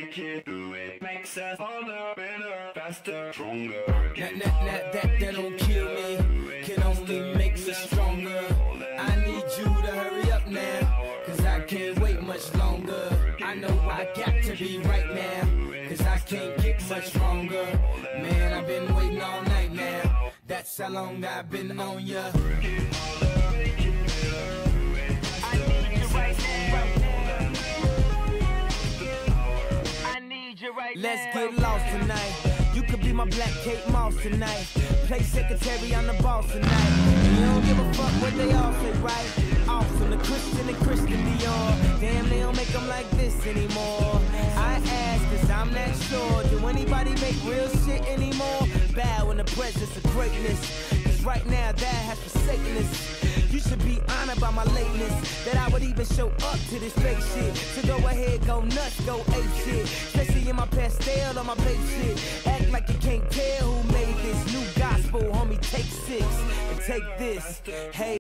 make it, do it makes us harder, better, faster, stronger. That don't kill me, can only make me stronger. I need you to hurry up now, cause I can't wait much longer. I know I got to be right now, cause I can't get much stronger. Man, I've been waiting all night now, that's how long I've been on ya. Let's get lost tonight. You could be my black Kate Moss tonight. Play secretary, I'm the boss tonight. You don't give a fuck what they all say, right? Awesome, the Christian and Christian Dior. Damn, they don't make them like this anymore. I ask, cause I'm not sure. Do anybody make real shit anymore? Bow in the presence of greatness, cause right now that has forsaken us. You should be honored by my lateness, that I would even show up to this fake shit. So go ahead, go nuts, go ape shit. Especially in my pastel on my babe shit. Act like you can't tell who made this new gospel, homie. Take 6 and take this. Hey.